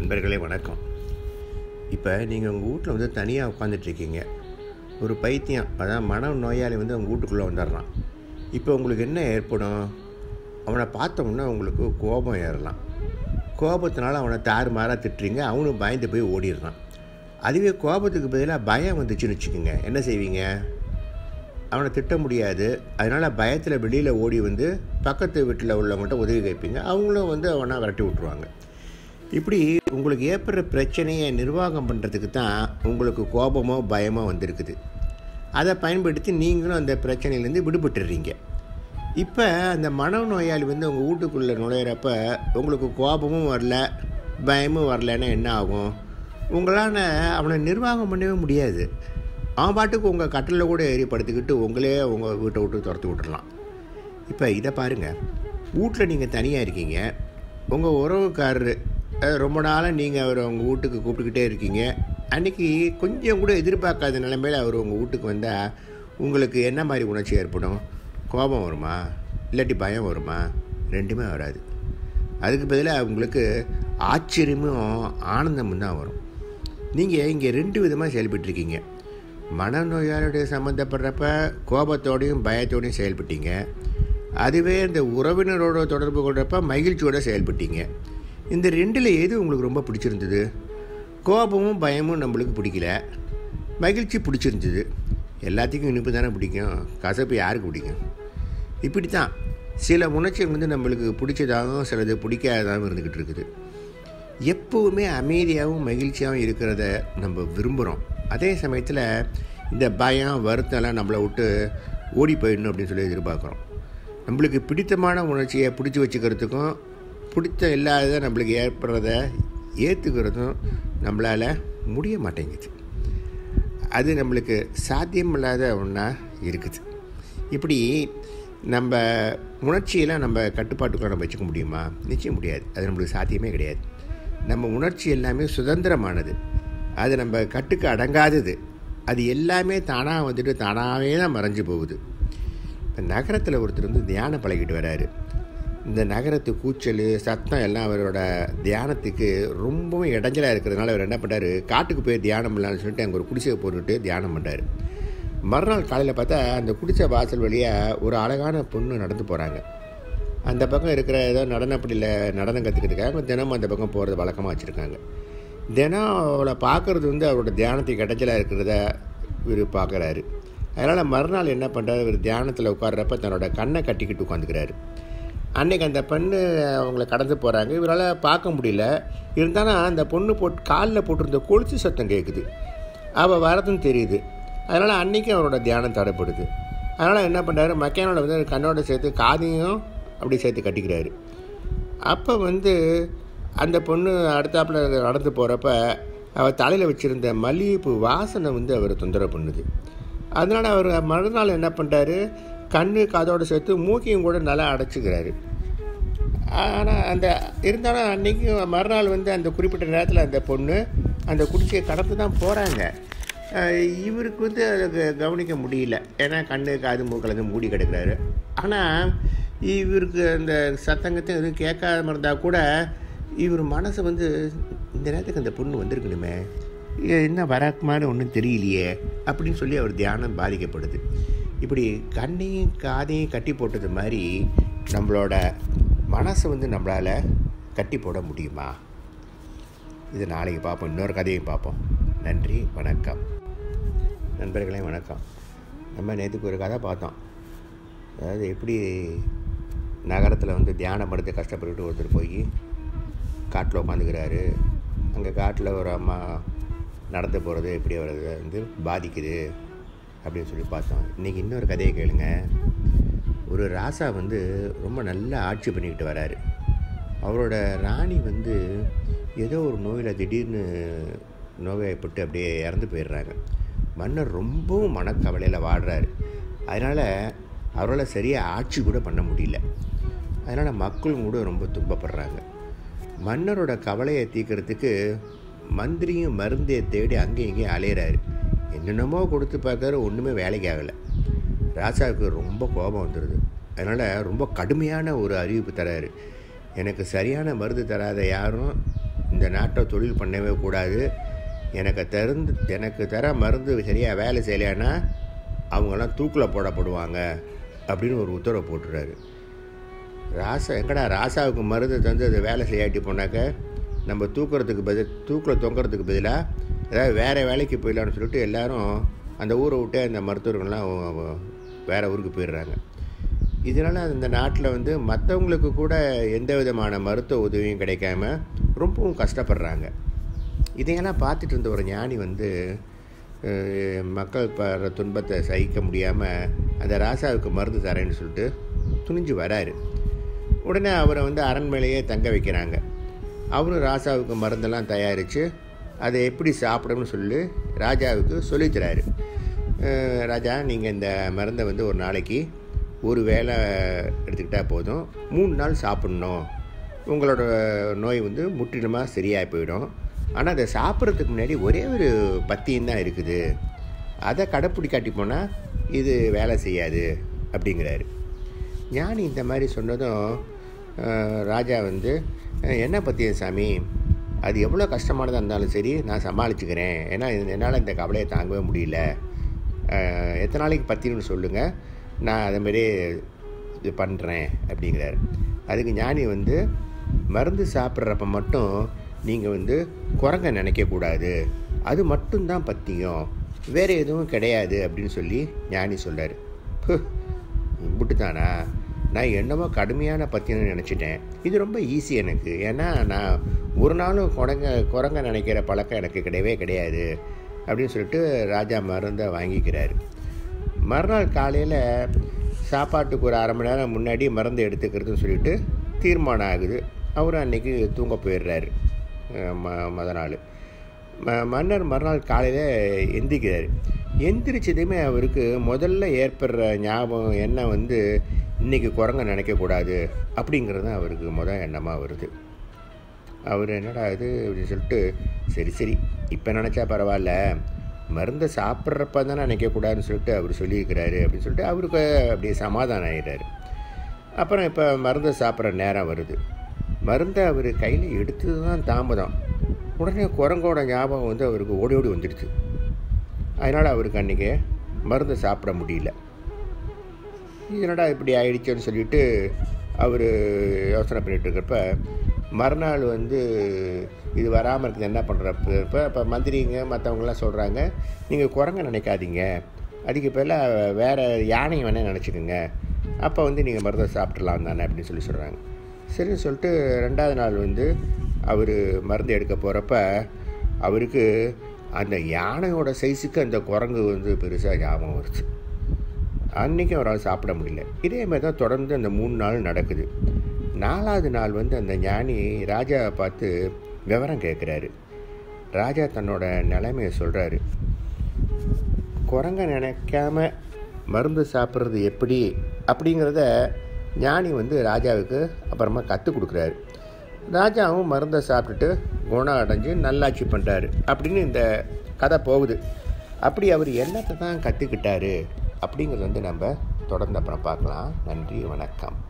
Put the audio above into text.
நண்பர்களே வணக்கம். இப்போ நீங்கள் உங்கள் வீட்டில் வந்து தனியாக உட்காந்துட்ருக்கீங்க. ஒரு பைத்தியம், அதான் மன நோயாளி வந்து உங்கள் வீட்டுக்குள்ளே வந்துடுறான். இப்போ உங்களுக்கு என்ன ஏற்படும்? அவனை பார்த்தோம்னா உங்களுக்கு கோபம் ஏறலாம். கோபத்தினால அவனை தாறுமாறாக திட்டுறீங்க, அவனும் பயந்து போய் ஓடிடுறான். அதுவே கோபத்துக்கு பதிலாக பயம் வந்துச்சுன்னு வச்சுக்கோங்க, என்ன செய்வீங்க? அவனை திட்ட முடியாது, அதனால் பயத்தில் வெளியில் ஓடி வந்து பக்கத்து வீட்டில் உள்ளவங்கள்ட்ட உதவி கேட்பீங்க. அவங்களும் வந்து அவனை விரட்டி விட்ருவாங்க. இப்படி உங்களுக்கு ஏற்படுற பிரச்சனையை நிர்வாகம் பண்ணுறதுக்கு தான் உங்களுக்கு கோபமோ பயமோ வந்திருக்குது. அதை பயன்படுத்தி நீங்களும் அந்த பிரச்சனையிலேருந்து விடுபட்டுடுறீங்க. இப்போ அந்த மனநோயாளி வந்து உங்கள் வீட்டுக்குள்ளே நுழையிறப்ப உங்களுக்கு கோபமும் வரல, பயமும் வரலன்னா என்ன ஆகும்? உங்களால் அவனை நிர்வாகம் பண்ணவே முடியாது. அவன் பாட்டுக்கு உங்கள் கட்டிலில் கூட ஏறி படுத்துக்கிட்டு உங்களே உங்கள் வீட்டை விட்டு துரத்து விட்டுடலாம். இப்போ இதை பாருங்கள், வீட்டில் நீங்கள் தனியாக இருக்கீங்க. உங்கள் உறவுக்காரரு ரொம்ப நாளாக நீங்கள் அவரை உங்கள் வீட்டுக்கு கூப்பிட்டுக்கிட்டே இருக்கீங்க. அன்றைக்கி கொஞ்சம் கூட எதிர்பார்க்காத நிலைமையில் அவர் உங்கள் வீட்டுக்கு வந்தால் உங்களுக்கு என்ன மாதிரி உணர்ச்சி ஏற்படும்? கோபம் வருமா, இல்லாட்டி பயம் வருமா? ரெண்டுமே வராது. அதுக்கு பதிலாக உங்களுக்கு ஆச்சரியமும் ஆனந்தமும் தான் வரும். நீங்கள் இங்கே ரெண்டு விதமாக செயல்பட்டுருக்கீங்க. மனநோயாளியுடைய சம்மந்தப்படுறப்ப கோபத்தோடையும் பயத்தோடையும் செயல்பட்டீங்க. அதுவே இந்த உறவினரோட தொடர்பு கொள்கிறப்ப மகிழ்ச்சியோடு செயல்பட்டீங்க. இந்த ரெண்டில் எது உங்களுக்கு ரொம்ப பிடிச்சிருந்தது? கோபமும் பயமும் நம்மளுக்கு பிடிக்கல, மகிழ்ச்சி பிடிச்சிருந்தது. எல்லாத்துக்கும் இனிப்பு தானே பிடிக்கும், கசப்பு யாருக்கு பிடிக்கும்? இப்படி தான் சில உணர்ச்சிகள் வந்து நம்மளுக்கு பிடிச்சதாகவும் சிலது பிடிக்காததாகவும் இருந்துக்கிட்டு இருக்குது. எப்போவுமே அமைதியாகவும் மகிழ்ச்சியாகவும் இருக்கிறத நம்ம விரும்புகிறோம். அதே சமயத்தில் இந்த பயம் வருத்தம்லாம் நம்மளை விட்டு ஓடி போயிடணும் அப்படின்னு சொல்லி எதிர்பார்க்குறோம். நம்மளுக்கு பிடித்தமான உணர்ச்சியை பிடிச்சி வச்சுக்கிறதுக்கும் பிடித்த இல்லாததை நம்மளுக்கு ஏற்படுறத ஏற்றுக்கிறதும் நம்மளால் முடிய மாட்டேங்குது. அது நம்மளுக்கு சாத்தியமில்லாத ஒன்றா இருக்குது. இப்படி நம்ம உணர்ச்சியெல்லாம் நம்ம கட்டுப்பாட்டுக்குள்ள நம்ம வச்சுக்க முடியுமா? நிச்சயம் முடியாது. அது நம்மளுக்கு சாத்தியமே கிடையாது. நம்ம உணர்ச்சி எல்லாமே சுதந்திரமானது, அது நம்ம கட்டுக்கு அடங்காதது. அது எல்லாமே தானாக வந்துட்டு தானாகவே தான் மறைஞ்சு போகுது. இப்போ நகரத்தில் ஒருத்தர் வந்து தியானம் பழகிட்டு வராரு. இந்த நகரத்து கூச்சல் சத்தம் எல்லாம் அவரோட தியானத்துக்கு ரொம்பவும் இடைஞ்சலாக இருக்கிறதுனால அவர் என்ன பண்ணுறாரு, காட்டுக்கு போய் தியானம் பண்ணலான்னு சொல்லிட்டு அங்கே ஒரு குடிசையை போட்டுக்கிட்டு தியானம் பண்ணுறாரு. மறுநாள் காலையில் பார்த்தா அந்த குடிசை வாசல் வழியாக ஒரு அழகான பொண்ணு நடந்து போகிறாங்க. அந்த பக்கம் இருக்கிற ஏதோ நடனப்படியில் நடனம் கற்றுக்கிறதுக்காக தினமும் அந்த பக்கம் போகிறது வழக்கமாக வச்சுருக்காங்க. தினம் அவளை பார்க்குறது வந்து அவரோட தியானத்துக்கு இடைஞ்சலாக இருக்கிறத இவர் பார்க்குறாரு. அதனால் மறுநாள் என்ன பண்ணுறாரு, இவர் தியானத்தில் உட்கார்றப்ப தன்னோட கண்ணை கட்டிக்கிட்டு உட்காந்துக்கிறாரு. அன்றைக்கி அந்த பெண்ணு அவங்கள கடந்து போகிறாங்க. இவரால் பார்க்க முடியல. இருந்தாலும் அந்த பொண்ணு காலில் போட்டிருந்த கொலுசு சத்தம் கேட்குது. அவள் வரதுன்னு தெரியுது. அதனால் அன்றைக்கி அவரோட தியானம் தடைப்படுது. அதனால் என்ன பண்ணுறாரு, மக்கானோட வந்து கண்ணோட சேர்த்து காதையும் அப்படி சேர்த்து கட்டிக்கிறாரு. அப்போ வந்து அந்த பொண்ணு அடுத்தாப்பில் நடந்து போகிறப்ப அவள் தலையில் வச்சுருந்த மல்லிகைப்பூ வாசனை வந்து அவர் தொந்தரவு பண்ணுது. அதனால் அவர் மறுநாள் என்ன பண்ணுறாரு, கண்ணு காதோடு சேர்த்து மூக்கையும் கூட நல்லா அடைச்சிக்கிறாரு. ஆனால் அந்த இருந்தாலும் அன்றைக்கி மறுநாள் வந்து அந்த குறிப்பிட்ட நேரத்தில் அந்த பொண்ணு அந்த குடிசையை கடந்து தான் போகிறாங்க. இவருக்கு வந்து அதை கவனிக்க முடியல, ஏன்னா கண்ணு காது மூக்கில் மூடி கிடக்கிறாரு. ஆனால் இவருக்கு அந்த சத்தங்கத்தை எதுவும் கேட்காம இருந்தால் கூட இவர் மனசை வந்து இந்த நேரத்துக்கு அந்த பொண்ணு வந்திருக்கணுமே, என்ன வரக்குமான்னு ஒன்றும் தெரியலையே அப்படின்னு சொல்லி அவர் தியானம் பாதிக்கப்படுது. இப்படி கண்ணையும் காதையும் கட்டி போட்டது மாதிரி நம்மளோட மனசை வந்து நம்மளால் கட்டி போட முடியுமா? இது நாளைக்கு பார்ப்போம், இன்னொரு கதையும் பார்ப்போம். நன்றி, வணக்கம். நண்பர்களே வணக்கம். நம்ம நேற்றுக்கு ஒரு கதை பார்த்தோம். அதாவது எப்படி நகரத்தில் வந்து தியானம் படுத்து கஷ்டப்பட்டுட்டு ஒருத்தர் போய் காட்டில் உட்காந்துக்கிறாரு. அங்கே காட்டில் ஒரு அம்மா நடந்து போகிறது எப்படி அவரை வந்து பாதிக்குது அப்படின்னு சொல்லி பார்த்தோம். இன்றைக்கி இன்னொரு கதையை கேளுங்க. ஒரு ராசா வந்து ரொம்ப நல்லா ஆட்சி பண்ணிக்கிட்டு வராரு. அவரோட ராணி வந்து ஏதோ ஒரு நோயில் திடீர்னு நோய்வாய்ப்பட்டு அப்படியே இறந்து போயிடுறாங்க. மன்னர் ரொம்பவும் மனக்கவலையில் வாடுறாரு. அதனால் அவரால் சரியாக ஆட்சி கூட பண்ண முடியல. அதனால் மக்களும் கூட ரொம்ப துன்பப்படுறாங்க. மன்னரோட கவலையை தீர்க்கறதுக்கு மந்திரியும் மருந்தையை தேடி அங்கேயும் இங்கேயும் அலையிறாரு. என்னென்னமோ கொடுத்து பார்க்குறாரு, ஒன்றுமே வேலைக்கு ஆகலை. ராஜாவுக்கு ரொம்ப கோபம் வந்துடுது. அதனால் ரொம்ப கடுமையான ஒரு அறிவிப்பு தராரு. எனக்கு சரியான மருந்து தராத யாரும் இந்த நாட்டை தொழில் பண்ணவே கூடாது. எனக்கு தர மருந்து சரியாக வேலை செய்யலைன்னா அவங்கெல்லாம் தூக்கில் போடப்படுவாங்க அப்படின்னு ஒரு உத்தரவை போட்டுறாரு. ராசாவுக்கு மருந்து தந்து அது வேலை செய்யாட்டி போனாக்க நம்ம தூக்கில் தொங்குறதுக்கு பதிலாக ஏதாவது வேறு வேலைக்கு போயிடலான்னு சொல்லிட்டு எல்லோரும் அந்த ஊரை விட்டு அந்த மருத்துவர்கள்லாம் வேறு ஊருக்கு போயிடுறாங்க. இதனால் இந்த நாட்டில் மற்றவங்களுக்கு கூட எந்த விதமான மருத்துவ உதவியும் கிடைக்காம ரொம்பவும் கஷ்டப்படுறாங்க. இதையெல்லாம் பார்த்துட்டு இருந்த ஒரு ஞானி மக்கள் படுற துன்பத்தை சகிக்க முடியாமல் அந்த ராசாவுக்கு மருந்து தரேன்னு சொல்லிட்டு துணிஞ்சு வராரு. உடனே அவரை அரண்மனையிலேயே தங்க வைக்கிறாங்க. அவரும் ராசாவுக்கு மருந்தெல்லாம் தயாரித்து அதை எப்படி சாப்பிடணும்னு சொல்லி ராஜாவுக்கு சொல்லித்தராரு. ராஜா, நீங்கள் இந்த மருந்தை ஒரு நாளைக்கு ஒரு வேளை எடுத்துக்கிட்டால் போதும், 3 நாள் சாப்பிட்ணும். உங்களோட நோய் முற்றிலுமாக சரியாக போயிடும். ஆனால் அதை சாப்பிட்றதுக்கு முன்னாடி ஒரே ஒரு பத்தியம் தான் இருக்குது, அதை கடைப்பிடிக்காட்டி போனால் இது வேலை செய்யாது அப்படிங்கிறாரு. ஞானி இந்த மாதிரி சொன்னதும் ராஜா என்ன பத்தியம் சாமி, அது எவ்வளோ கஷ்டமானதாக இருந்தாலும் சரி நான் சமாளிச்சுக்கிறேன், ஏன்னா என்னால் இந்த கவலையை தாங்கவே முடியல, எத்தனை நாளைக்கு பத்தியம்னு சொல்லுங்கள், நான் அதேமாரி இது பண்ணுறேன் அப்படிங்கிறார். அதுக்கு ஞானி மருந்து சாப்பிட்றப்ப மட்டும் நீங்கள் குரங்க நினைக்கக்கூடாது, அது மட்டும்தான் பத்தியம், வேறு எதுவும் கிடையாது அப்படின்னு சொல்லி ஞானி சொல்கிறார். இப்படித்தானா, நான் என்னமோ கடுமையான பத்தியம்னு நினச்சிட்டேன். இது ரொம்ப ஈஸி எனக்கு, ஏன்னா நான் ஒரு நாளும் குரங்க நினைக்கிற பழக்கம் எனக்கு கிடையாது அப்படின்னு சொல்லிட்டு ராஜா மருந்தை வாங்கிக்கிறாரு. மறுநாள் காலையில் சாப்பாட்டுக்கு ஒரு அரை மணி நேரம் முன்னாடி மருந்து எடுத்துக்கிறதுன்னு சொல்லிட்டு தீர்மானம் ஆகுது. அவரும் அன்றைக்கி தூங்க போயிடுறாரு. நாள் மன்னர் மறுநாள் காலையில் எந்திரிக்கிறார். எந்திரிச்சதுமே அவருக்கு முதல்ல ஏற்படுற ஞாபகம் என்ன இன்றைக்கி குரங்க நினைக்கக்கூடாது அப்படிங்கிறது தான் அவருக்கு எண்ணமாக வருது. அவர் என்னடா இது அப்படின்னு சொல்லிட்டு, சரி இப்போ நினச்சா பரவாயில்ல, மருந்தை சாப்பிட்றப்ப தானே நினைக்கக்கூடாதுன்னு சொல்லிட்டு அவர் சொல்லியிருக்கிறாரு அப்படின்னு சொல்லிட்டு அவருக்கு அப்படியே சமாதானம் ஆகிடுறாரு. அப்புறம் இப்போ மருந்தை சாப்பிட்ற நேரம் வருது. மருந்தை அவர் கையில் எடுத்தது தான் தாமதம். உடனே குரங்கோட ஞாபகம் அவருக்கு ஓடி வந்துடுச்சு. அதனால் அவருக்கு அன்றைக்கி மருந்தை சாப்பிட முடியல. இதனடா இப்படி ஆயிடுச்சுன்னு சொல்லிட்டு அவர் யோசனை பண்ணிகிட்டு இருக்கிறப்ப மறுநாள் இது வராமல் இருக்குது என்ன பண்ணுறப்ப இப்போ மந்திரிங்க மற்றவங்களாம் சொல்கிறாங்க, நீங்கள் குரங்க நினைக்காதீங்க, அதுக்கு பதிலாக வேறு யானையை வேணால் நினச்சிக்கோங்க, அப்போ நீங்கள் மருந்தை சாப்பிட்றலாம் தானே அப்படின்னு சொல்கிறாங்க. சரின்னு சொல்லிட்டு 2வது நாள் அவர் மருந்து எடுக்க போகிறப்ப அவருக்கு அந்த யானையோட சைஸுக்கு அந்த குரங்கு பெருசாக ஞாபகம் வருச்சு. அன்றைக்கி அவரால் சாப்பிட முடியல. இதே மாதிரி தான் தொடர்ந்து அந்த 3 நாள் நடக்குது. 4வது நாள் அந்த ஞானி ராஜாவை பார்த்து விவரம் கேட்குறாரு. ராஜா தன்னோட நிலைமையை சொல்கிறாரு. குரங்க நினைக்காம மருந்து சாப்பிட்றது எப்படி அப்படிங்கிறத ஞானி ராஜாவுக்கு அப்புறமா கற்றுக் கொடுக்குறாரு. ராஜாவும் மருந்தை சாப்பிட்டுட்டு குணம் அடைஞ்சு நல்லாட்சி பண்ணுறாரு அப்படின்னு இந்த கதை போகுது. அப்படி அவர் என்னத்தை தான் கற்றுக்கிட்டாரு அப்படிங்கிறது நம்ம தொடர்ந்து அப்புறம் பார்க்கலாம். நன்றி, வணக்கம்.